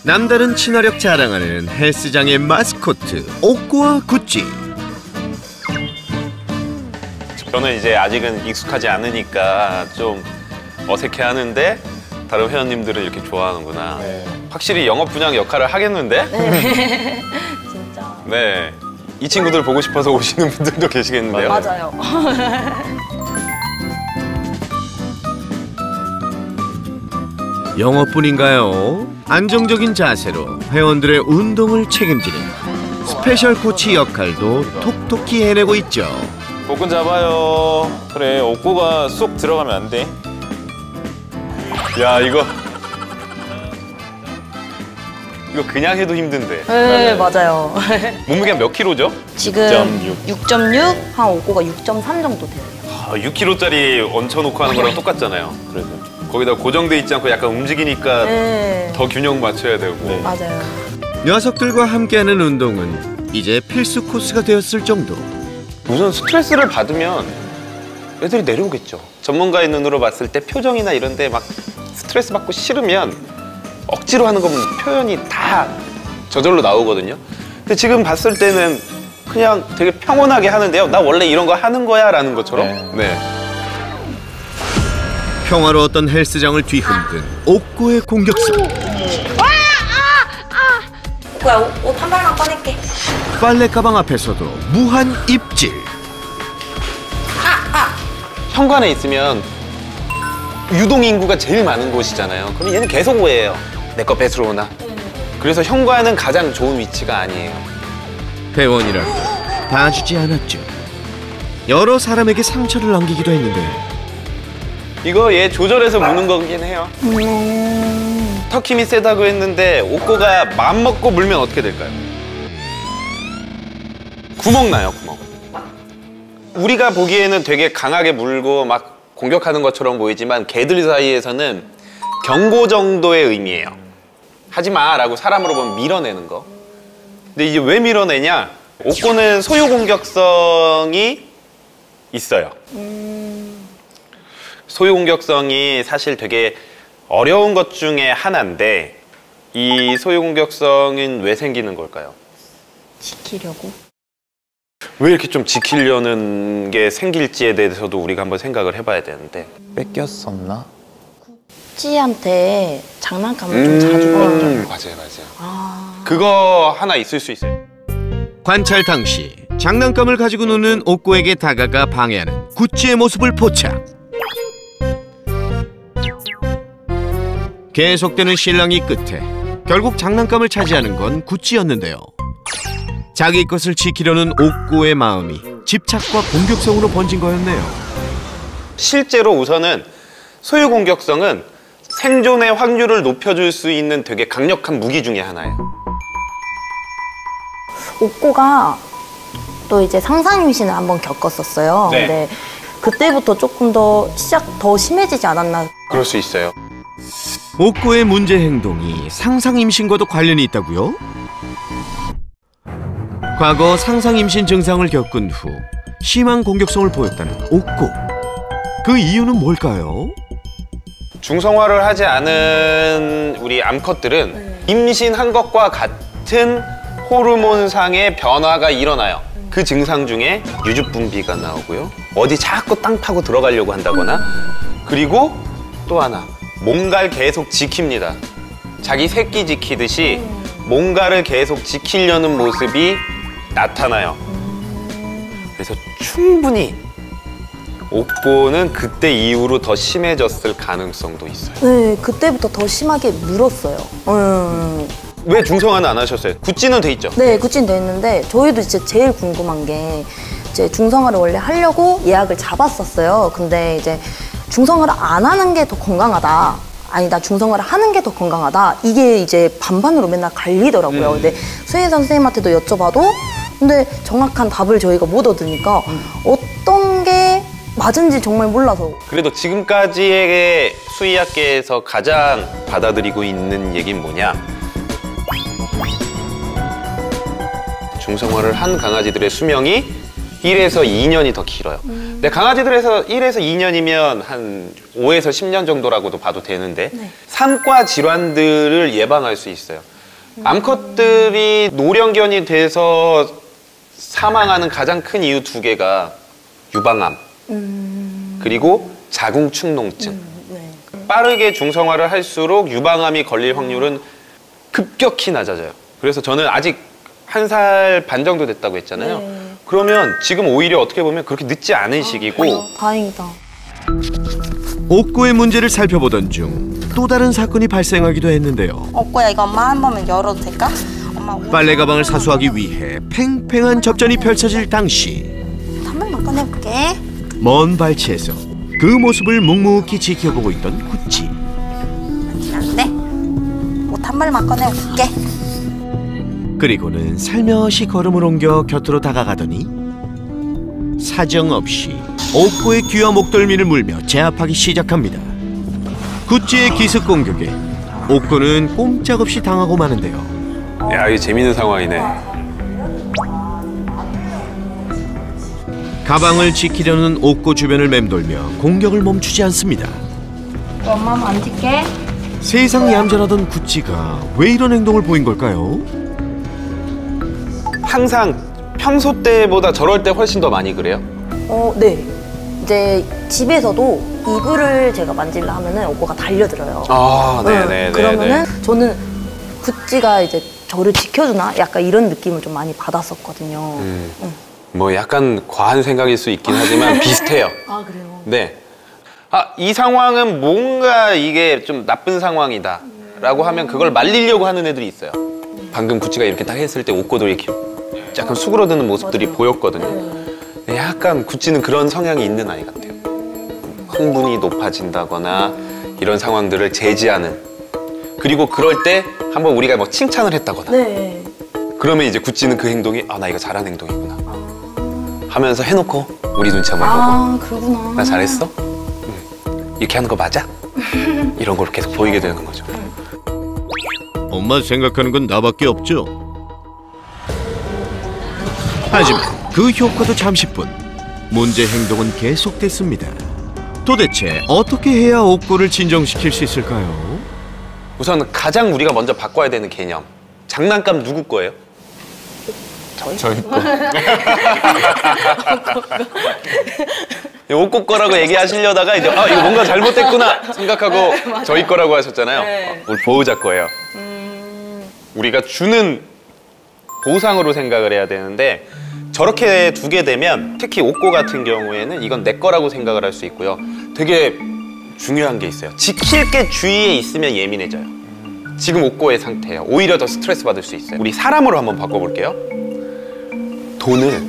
남다른 친화력 자랑하는 헬스장의 마스코트 옥고와 구찌. 저는 이제 아직은 익숙하지 않으니까 좀 어색해하는데 다른 회원님들은 이렇게 좋아하는구나. 네. 확실히 영업 분야 역할을 하겠는데? 네. 진짜. 네. 이 친구들 보고 싶어서 오시는 분들도 계시겠는데요? 맞아요. 영어뿐인가요? 안정적인 자세로 회원들의 운동을 책임지는 스페셜 코치 역할도 톡톡히 해내고 있죠. 복근 잡아요. 그래, 옥고가 쏙 들어가면 안 돼. 야, 이거 그냥 해도 힘든데. 네, 맞아요. 몸무게가 몇 킬로죠? 지금 6.6, 한 옥고가 6.3 정도 돼요. 6킬로짜리 얹혀놓고 하는 거랑 똑같잖아요. 그래서 거기다 고정돼 있지 않고 약간 움직이니까 네. 더 균형 맞춰야 되고. 네. 맞아요. 녀석들과 함께하는 운동은 이제 필수 코스가 되었을 정도. 우선 스트레스를 받으면 애들이 내려오겠죠. 전문가의 눈으로 봤을 때 표정이나 이런 데 막 스트레스 받고 싫으면 억지로 하는 거면 표현이 다 저절로 나오거든요. 근데 지금 봤을 때는 그냥 되게 평온하게 하는데요. 나 원래 이런 거 하는 거야 라는 것처럼. 네. 평화로웠던 헬스장을 뒤흔든 옥고의 공격성. 옥고야, 옷 한 발만 꺼낼게. 빨래 가방 앞에서도 무한 입질. 현관에 있으면 유동인구가 제일 많은 곳이잖아요. 그럼 얘는 계속 오해해요. 내 거 뺏으러 오나. 그래서 현관은 가장 좋은 위치가 아니에요. 회원이라고 봐주지 않았죠. 여러 사람에게 상처를 남기기도 했는데. 이거 얘 조절해서 무는 거긴 해요. 턱 힘이 세다고 했는데 옥고가 맘먹고 물면 어떻게 될까요? 구멍 나요, 구멍. 우리가 보기에는 되게 강하게 물고 막 공격하는 것처럼 보이지만 개들 사이에서는 경고 정도의 의미예요. 하지 마 라고 사람으로 보면 밀어내는 거. 근데 이제 왜 밀어내냐? 옥고는 소유 공격성이 있어요. 소유 공격성이 사실 되게 어려운 것 중에 하나인데 이 소유 공격성은 왜 생기는 걸까요? 지키려고. 왜 이렇게 좀 지키려는 게 생길지에 대해서도 우리가 한번 생각을 해봐야 되는데. 뺏겼었나? 구찌한테 장난감을 좀 자주 뺏겨요. 맞아요. 그거 하나 있을 수 있어요. 관찰 당시 장난감을 가지고 노는 옥고에게 다가가 방해하는 구찌의 모습을 포착. 계속되는 실랑이 끝에 결국 장난감을 차지하는 건 구찌였는데요. 자기 것을 지키려는 옥고의 마음이 집착과 공격성으로 번진 거였네요. 실제로 우선은 소유 공격성은 생존의 확률을 높여줄 수 있는 되게 강력한 무기 중에 하나예요. 옥고가 또 이제 상상 임신을 한번 겪었었어요. 네. 근데 그때부터 조금 더 더 심해지지 않았나. 그럴 수 있어요. 옥고의 문제 행동이 상상 임신과도 관련이 있다고요? 과거 상상 임신 증상을 겪은 후 심한 공격성을 보였다는 옥고. 그 이유는 뭘까요? 중성화를 하지 않은 우리 암컷들은 임신한 것과 같은 호르몬상의 변화가 일어나요. 그 증상 중에 유주분비가 나오고요. 어디 자꾸 땅 파고 들어가려고 한다거나, 그리고 또 하나, 뭔가를 계속 지킵니다. 자기 새끼 지키듯이 뭔가를 계속 지키려는 모습이 나타나요. 그래서 충분히 옥고는 그때 이후로 더 심해졌을 가능성도 있어요. 네, 그때부터 더 심하게 물었어요. 왜 중성화는 안 하셨어요? 구찌는 돼 있죠? 네, 구찌는 돼 있는데 저희도 이제 제일 궁금한 게 이제 중성화를 원래 하려고 예약을 잡았었어요. 근데 이제 중성화를 안 하는 게 더 건강하다. 아니다, 중성화를 하는 게 더 건강하다. 이게 이제 반반으로 맨날 갈리더라고요. 근데 수혜선 선생님한테도 여쭤봐도 근데 정확한 답을 저희가 못 얻으니까 어떤 게 맞은지 정말 몰라서. 그래도 지금까지의 수의학계에서 가장 받아들이고 있는 얘기는 뭐냐? 중성화를 한 강아지들의 수명이 1에서 2년이 더 길어요. 근데 강아지들에서 1에서 2년이면 한 5에서 10년 정도라고도 봐도 되는데 산과 질환들을 예방할 수 있어요. 암컷들이 노령견이 돼서 사망하는 가장 큰 이유 두 개가 유방암 그리고 자궁축농증. 네. 빠르게 중성화를 할수록 유방암이 걸릴 확률은 급격히 낮아져요. 그래서 저는 아직 1살 반 정도 됐다고 했잖아요. 네. 그러면 지금 오히려 어떻게 보면 그렇게 늦지 않은 시기고 다행이다. 옥고의 문제를 살펴보던 중 또 다른 사건이 발생하기도 했는데요. 옥고야, 이거 엄마 한 번만 열어도 될까? 엄마 빨래 가방을 사수하기 위해 팽팽한 접전이 펼쳐질 당시 한 번만 꺼내볼게. 먼 발치에서 그 모습을 묵묵히 지켜보고 있던 구찌. 안 돼? 옷 한 벌만 꺼내볼게. 그리고는 살며시 걸음을 옮겨 곁으로 다가가더니 사정없이 옥고의 귀와 목덜미를 물며 제압하기 시작합니다. 구찌의 기습 공격에 옥고는 꼼짝없이 당하고 마는데요. 야, 이게 재밌는 상황이네. 가방을 지키려는 옥고 주변을 맴돌며 공격을 멈추지 않습니다. 엄마 만질게. 세상 얌전하던 구찌가 왜 이런 행동을 보인 걸까요? 항상 평소 때보다 저럴 때 훨씬 더 많이 그래요? 네. 이제 집에서도 이불을 제가 만질라 하면은 옥고가 달려들어요. 아, 네네네. 그러면은 저는 구찌가 이제 저를 지켜주나? 약간 이런 느낌을 좀 많이 받았었거든요. 뭐 약간 과한 생각일 수 있긴 하지만 비슷해요. 아, 그래요? 네. 아, 이 상황은 뭔가 이게 좀 나쁜 상황이다 라고 하면 그걸 말리려고 하는 애들이 있어요. 방금 구찌가 이렇게 딱 했을 때 옥고도 이렇게 약간 수그러드는 모습들이 보였거든요. 약간 구찌는 그런 성향이 있는 아이 같아요. 흥분이 높아진다거나 이런 상황들을 제지하는. 그리고 그럴 때 한번 우리가 뭐 칭찬을 했다거나 네. 그러면 이제 구찌는 그 행동이 아, 나 이거 잘한 행동이구나 하면서 해놓고 우리 눈치 한번 보고 아, 그러구나. 나 잘했어? 이렇게 하는 거 맞아? 이런 걸 계속 보이게 되는 거죠. 엄마 생각하는 건 나밖에 없죠. 하지만 그 효과도 잠시뿐. 문제 행동은 계속됐습니다. 도대체 어떻게 해야 옥고를 진정시킬 수 있을까요? 우선 가장 우리가 먼저 바꿔야 되는 개념. 장난감 누구 거예요? 저희 거. 옥고 거라고 얘기하시려다가 이제 아, 이거 뭔가 잘못됐구나 생각하고 저희 거라고 하셨잖아요. 우리 보호자 거예요. 우리가 주는 보상으로 생각을 해야 되는데 저렇게 두게 되면 특히 옥고 같은 경우에는 이건 내 거라고 생각을 할 수 있고요. 되게 중요한 게 있어요. 지킬 게 주위에 있으면 예민해져요. 지금 옥고의 상태예요. 오히려 더 스트레스 받을 수 있어요. 우리 사람으로 한번 바꿔볼게요. 돈을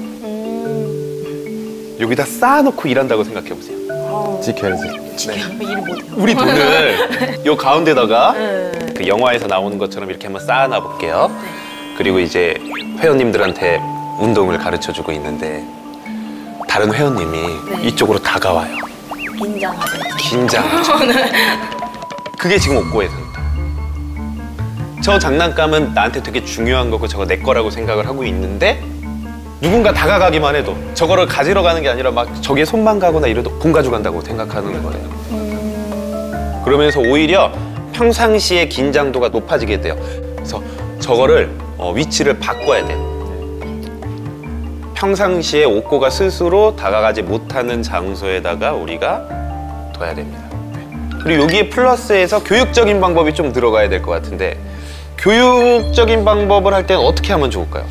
여기다 쌓아놓고 일한다고 생각해보세요. 지켜야지. 우리 돈을 요 가운데다가 그 영화에서 나오는 것처럼 이렇게 한번 쌓아놔 볼게요. 그리고 이제 회원님들한테 운동을 가르쳐주고 있는데 다른 회원님이 이쪽으로 다가와요. 긴장하죠. 그게 지금 옥고의 상태. 저 장난감은 나한테 되게 중요한 거고 저거 내 거라고 생각을 하고 있는데 누군가 다가가기만 해도 저거를 가지러 가는 게 아니라 막 저기에 손만 가거나 이래도 본 가져간다고 생각하는 거예요. 그러면서 오히려 평상시에 긴장도가 높아지게 돼요. 그래서 저거를 위치를 바꿔야 돼요. 평상시에 옥고가 스스로 다가가지 못하는 장소에다가 우리가 둬야 됩니다. 그리고 여기에 플러스해서 교육적인 방법이 좀 들어가야 될 것 같은데 교육적인 방법을 할 때는 어떻게 하면 좋을까요?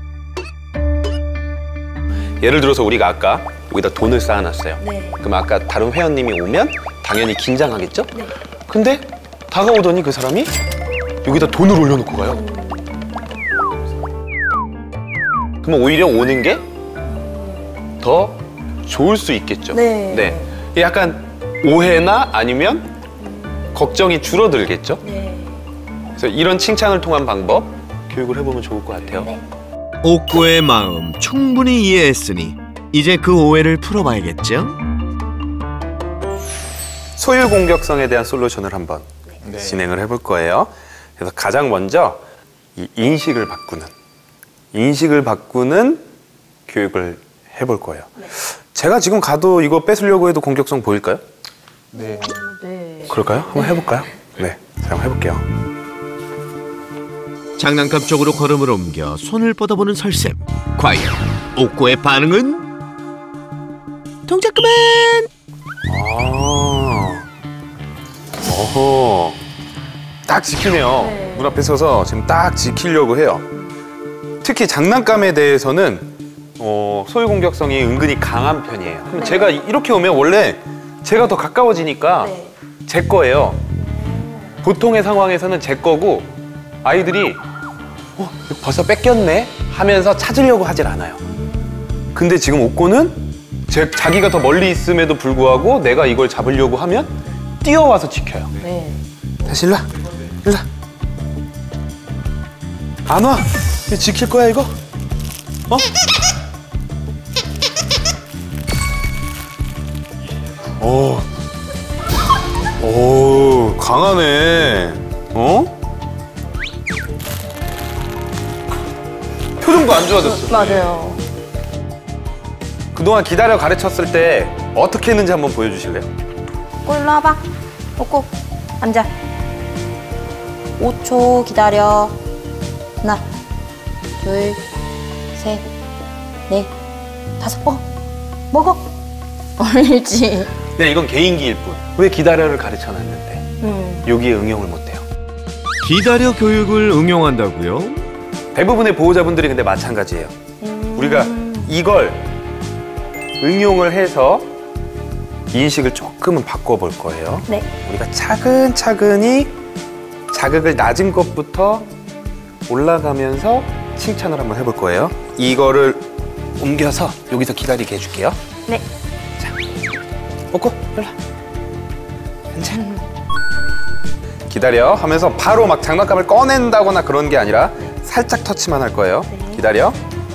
예를 들어서 우리가 아까 여기다 돈을 쌓아놨어요. 네. 그럼 아까 다른 회원님이 오면 당연히 긴장하겠죠? 네. 근데 다가오더니 그 사람이 여기다 돈을 올려놓고 가요. 그러면 오히려 오는 게 더 좋을 수 있겠죠. 네. 약간 오해나 아니면 걱정이 줄어들겠죠. 네. 그래서 이런 칭찬을 통한 방법 교육을 해보면 좋을 것 같아요. 네. 옥고의 마음 충분히 이해했으니 이제 그 오해를 풀어봐야겠죠? 소유 공격성에 대한 솔루션을 한번 진행을 해볼 거예요. 그래서 가장 먼저 이 인식을 바꾸는 교육을 해볼 거예요. 제가 지금 가도 이거 뺏으려고 해도 공격성 보일까요? 네. 네. 그럴까요? 한번 해볼까요? 네, 자, 한번 해볼게요. 장난감 쪽으로 걸음을 옮겨 손을 뻗어보는 설쌤. 과연 옥고의 반응은? 동작 그만! 어허. 딱 지키네요. 네. 문 앞에 서서 지금 딱 지키려고 해요. 특히 장난감에 대해서는 소유 공격성이 은근히 강한 편이에요. 그럼 제가 이렇게 오면 원래 제가 더 가까워지니까 네. 제 거예요. 보통의 상황에서는 제 거고 아이들이 이거 벌써 뺏겼네 하면서 찾으려고 하질 않아요. 근데 지금 옥고는 자기가 더 멀리 있음에도 불구하고 내가 이걸 잡으려고 하면 뛰어와서 지켜요. 네. 다시 일로 와. 일로 와. 안 와. 이거 지킬 거야 이거? 어? 오, 강하네. 어? 표정도 안 좋아졌어. 맞아요. 그동안 기다려 가르쳤을 때 어떻게 했는지 한번 보여주실래요? 꼭 일로 와봐. 꼭 앉아. 5초 기다려. 하나, 둘, 셋, 넷, 5번. 먹어. 옳지. 그냥 이건 개인기일 뿐. 왜 기다려를 가르쳐놨는데 여기에 응용을 못해요? 기다려 교육을 응용한다고요? 대부분의 보호자분들이 근데 마찬가지예요. 우리가 이걸 응용을 해서 인식을 조금은 바꿔볼 거예요. 네. 우리가 차근차근히 자극을 낮은 것부터 올라가면서 칭찬을 한번 해볼 거예요. 이거를 옮겨서 여기서 기다리게 해줄게요. 네. 옥고, 일로 와. 앉아. 기다려 하면서 바로 막 장난감을 꺼낸다거나 그런 게 아니라 살짝 터치만 할 거예요. 네. 기다려.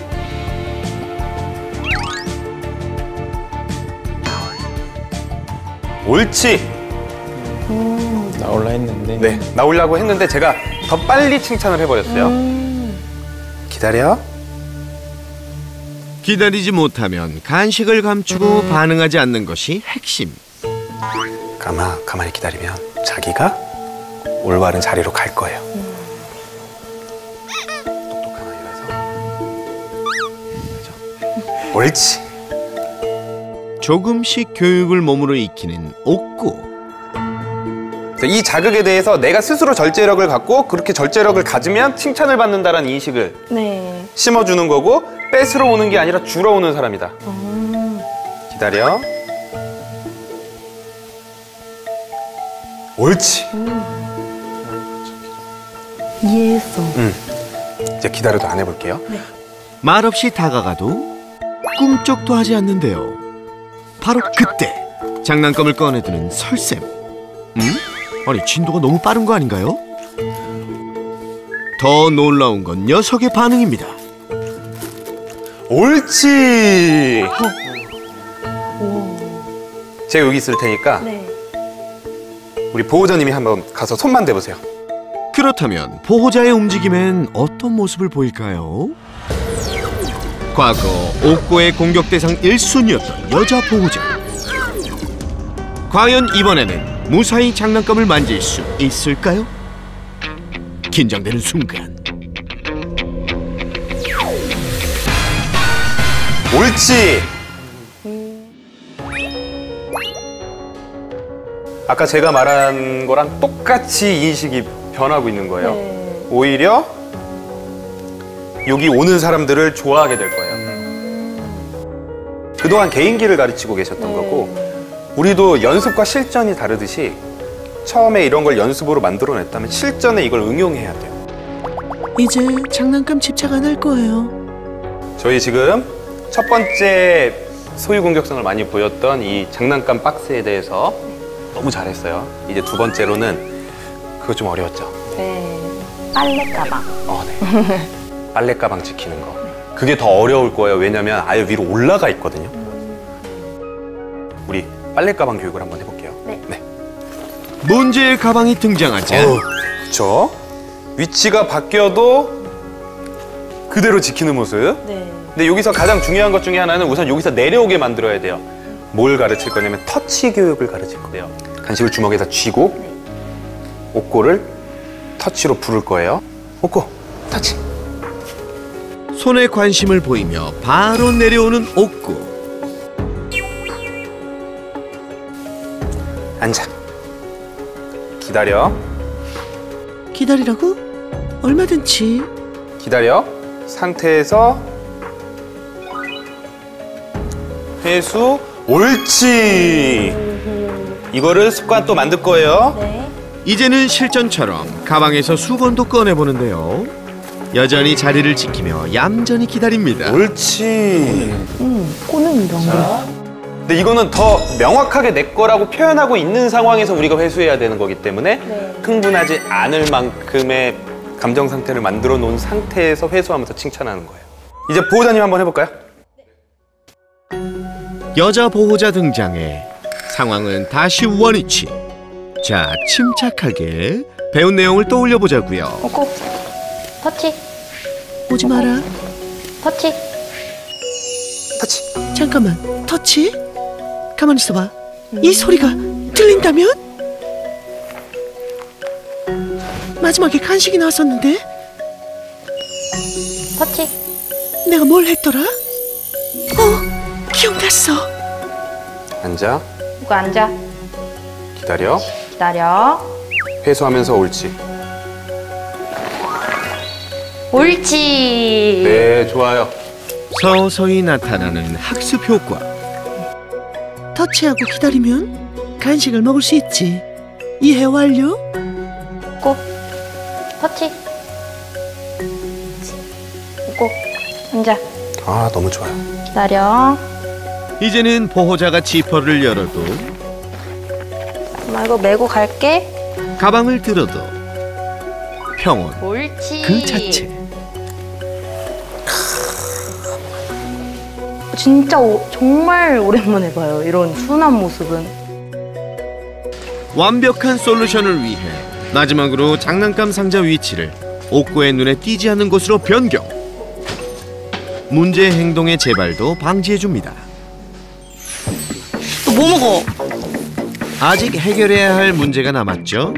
옳지. 나올라 했는데. 네, 나오려고 했는데 제가 더 빨리 칭찬을 해버렸어요. 기다려. 기다리지 못하면 간식을 감추고 반응하지 않는 것이 핵심. 가만히 기다리면 자기가 올바른 자리로 갈 거예요. 똑똑한 아이라서. 그렇죠? 옳지. 조금씩 교육을 몸으로 익히는 옥고. 그래서 이 자극에 대해서 내가 스스로 절제력을 갖고 그렇게 절제력을 가지면 칭찬을 받는다는 인식을 네. 심어주는 거고 뺏으러 오는 게 아니라 주러 오는 사람이다. 기다려. 옳지. 이해했어. 이제 기다려도 안 해볼게요. 말없이 다가가도 꿈쩍도 하지 않는데요. 바로 그때 장난감을 꺼내드는 설쌤. 아니 진도가 너무 빠른 거 아닌가요? 더 놀라운 건 녀석의 반응입니다. 옳지. 제가 여기 있을 테니까 네. 우리 보호자님이 한번 가서 손만 대보세요. 그렇다면 보호자의 움직임엔 어떤 모습을 보일까요? 과거 옥고의 공격 대상 1순위였던 여자 보호자. 과연 이번에는 무사히 장난감을 만질 수 있을까요? 긴장되는 순간. 옳지. 아까 제가 말한 거랑 똑같이 인식이 변하고 있는 거예요. 네. 오히려 여기 오는 사람들을 좋아하게 될 거예요. 그동안 개인기를 가르치고 계셨던 거고 우리도 연습과 실전이 다르듯이 처음에 이런 걸 연습으로 만들어냈다면 실전에 이걸 응용해야 돼요. 이제 장난감 집착 안 할 거예요. 저희 지금 첫 번째 소유 공격성을 많이 보였던 이 장난감 박스에 대해서 너무 잘했어요. 이제 두 번째로는 그거 좀 어려웠죠? 네. 빨래 가방. 네. 빨래 가방 지키는 거. 그게 더 어려울 거예요. 왜냐면 아예 위로 올라가 있거든요. 우리 빨래 가방 교육을 한번 해볼게요. 네. 문제의 가방이 등장하자 그렇죠. 위치가 바뀌어도 그대로 지키는 모습. 네. 근데 여기서 가장 중요한 것 중에 하나는 우선 여기서 내려오게 만들어야 돼요. 뭘 가르칠 거냐면 터치 교육을 가르칠 거예요. 간식을 주먹에다 쥐고 옥고를 터치로 부를 거예요. 옥고, 터치. 손에 관심을 보이며 바로 내려오는 옥구. 앉아. 기다려. 기다리라고? 얼마든지. 기다려. 상태에서 회수. 옳지. 이거를 습관 또 만들 거예요. 네. 이제는 실전처럼 가방에서 수건도 꺼내보는데요. 여전히 자리를 지키며 얌전히 기다립니다. 옳지. 꼬는 거. 근데 이거는 더 명확하게 내 거라고 표현하고 있는 상황에서 우리가 회수해야 되는 거기 때문에 흥분하지 않을 만큼의 감정 상태를 만들어 놓은 상태에서 회수하면서 칭찬하는 거예요. 이제 보호자님 한번 해볼까요? 여자 보호자 등장에 상황은 다시 원위치. 자, 침착하게 배운 내용을 떠올려 보자고요. 옥구. 터치. 오지 마라. 터치. 터치. 잠깐만. 터치? 가만히 있어봐. 이 소리가 들린다면? 마지막에 간식이 나왔었는데 터치. 내가 뭘 했더라? 기억났어. 앉아. 옥구 앉아. 기다려. 기다려. 회수하면서 옳지. 옳지. 네, 좋아요. 서서히 나타나는 학습 효과. 터치하고 기다리면 간식을 먹을 수 있지. 이해 완료? 옥구. 터치. 옥구. 앉아. 아, 너무 좋아요. 기다려. 이제는 보호자가 지퍼를 열어도 엄마 이거 메고 갈게. 가방을 들어도 평온 옳지. 그 자체. 진짜 정말 오랜만에 봐요. 이런 순한 모습은. 완벽한 솔루션을 위해 마지막으로 장난감 상자 위치를 옥구의 눈에 띄지 않는 곳으로 변경. 문제의 행동의 재발도 방지해줍니다. 너 뭐 먹어? 아직 해결해야 할 문제가 남았죠?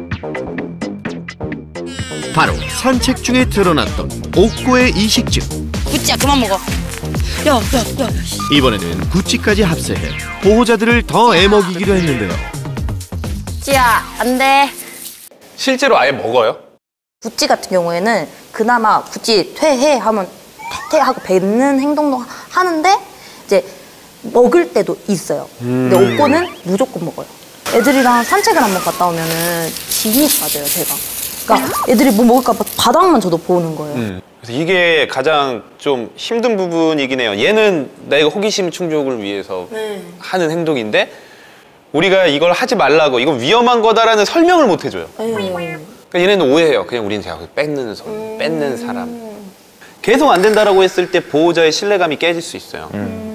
바로 산책 중에 드러났던 옥구의 이식증. 구찌야 그만 먹어. 야. 이번에는 구찌까지 합세해 보호자들을 더 애먹이기도 했는데요. 구찌야 안 돼. 실제로 아예 먹어요? 구찌 같은 경우에는 그나마 구찌 퇴해 하면 퇴하고 뱉는 행동도 하는데 이제 먹을 때도 있어요. 근데 옥고는 무조건 먹어요. 애들이랑 산책을 한번 갔다 오면은 진이 빠져요, 제가. 그러니까 애들이 뭐 먹을까 봐 바닥만 저도 보는 거예요. 그래서 이게 가장 좀 힘든 부분이긴 해요. 얘는 내가 호기심 충족을 위해서 하는 행동인데 우리가 이걸 하지 말라고 이건 위험한 거다라는 설명을 못 해줘요. 그러니까 얘네는 오해해요. 그냥 우리는 제가 뺏는 손, 뺏는 사람. 계속 안 된다라고 했을 때 보호자의 신뢰감이 깨질 수 있어요.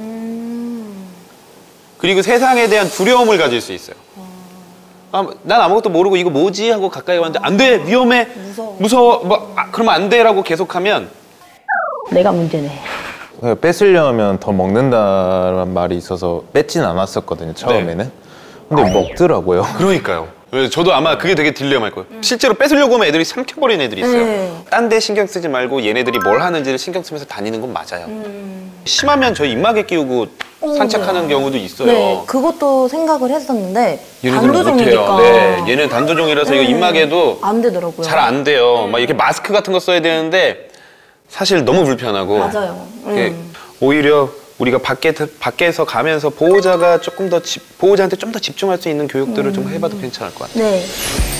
그리고 세상에 대한 두려움을 가질 수 있어요. 아, 난 아무것도 모르고 이거 뭐지 하고 가까이 왔는데 안 돼, 위험해, 무서워, 뭐 그러면 안 돼라고 계속하면 내가 문제네. 뺏으려면 더 먹는다는 말이 있어서 뺏진 않았었거든요, 처음에는. 근데 먹더라고요. 그러니까요. 저도 아마 그게 되게 딜레마일 거예요. 실제로 뺏으려고 하면 애들이 삼켜버리는 애들이 있어요. 딴 데 신경 쓰지 말고 얘네들이 뭘 하는지를 신경 쓰면서 다니는 건 맞아요. 심하면 저희 입막에 끼우고 산책하는 경우도 있어요. 네, 그것도 생각을 했었는데 얘네들은 단도종이니까. 못해요. 네, 얘는 단도종이라서 이거 입막에도 안 되더라고요. 잘 안 돼요. 막 이렇게 마스크 같은 거 써야 되는데 사실 너무 불편하고. 맞아요. 이게 오히려 우리가 밖에서 가면서 보호자가 조금 더 보호자한테 좀 더 집중할 수 있는 교육들을 좀 해봐도 괜찮을 것 같아요. 네.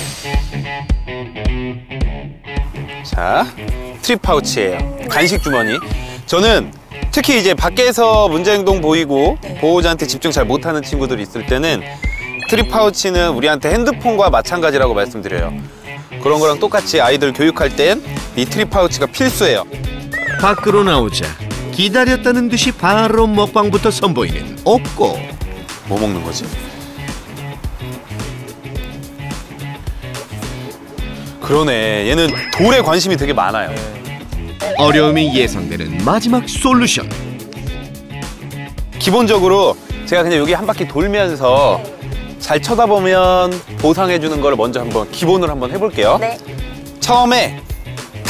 자, 트립 파우치예요. 간식 주머니. 저는 특히 이제 밖에서 문제 행동 보이고 보호자한테 집중 잘 못하는 친구들이 있을 때는 트립 파우치는 우리한테 핸드폰과 마찬가지라고 말씀드려요. 그런 거랑 똑같이 아이들 교육할 땐 이 트립 파우치가 필수예요. 밖으로 나오자 기다렸다는 듯이 바로 먹방부터 선보이는 옥고. 뭐 먹는 거지? 그러네. 얘는 돌에 관심이 되게 많아요. 어려움이 예상되는 마지막 솔루션. 기본적으로 제가 그냥 여기 한 바퀴 돌면서 잘 쳐다보면 보상해주는 걸 먼저 한번 기본으로 한번 해볼게요. 네. 처음에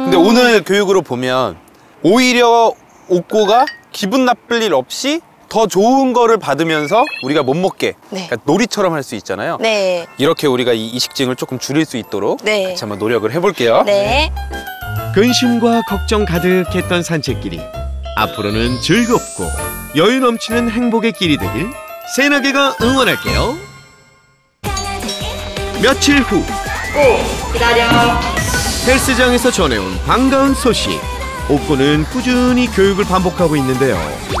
근데 오늘 교육으로 보면 오히려 옥고가 기분 나쁠 일 없이 더 좋은 거를 받으면서 우리가 못 먹게 네. 그러니까 놀이처럼 할 수 있잖아요. 네. 이렇게 우리가 이 이식증을 조금 줄일 수 있도록 네. 같이 한번 노력을 해볼게요. 네. 근심과 걱정 가득했던 산책길이 앞으로는 즐겁고 여유 넘치는 행복의 길이 되길 새나개가 응원할게요. 며칠 후 기다려. 헬스장에서 전해온 반가운 소식. 옥고는 꾸준히 교육을 반복하고 있는데요.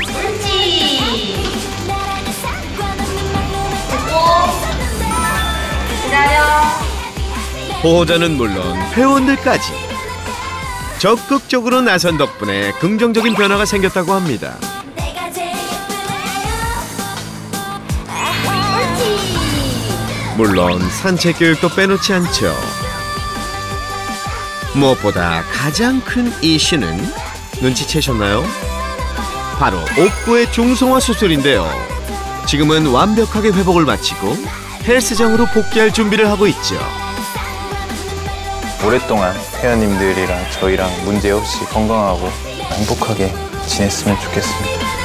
보호자는 물론 회원들까지 적극적으로 나선 덕분에 긍정적인 변화가 생겼다고 합니다. 물론 산책 교육도 빼놓지 않죠. 무엇보다 가장 큰 이슈는 눈치채셨나요? 바로 옥고의 중성화 수술인데요. 지금은 완벽하게 회복을 마치고 헬스장으로 복귀할 준비를 하고 있죠. 오랫동안 회원님들이랑 저희랑 문제없이 건강하고 행복하게 지냈으면 좋겠습니다.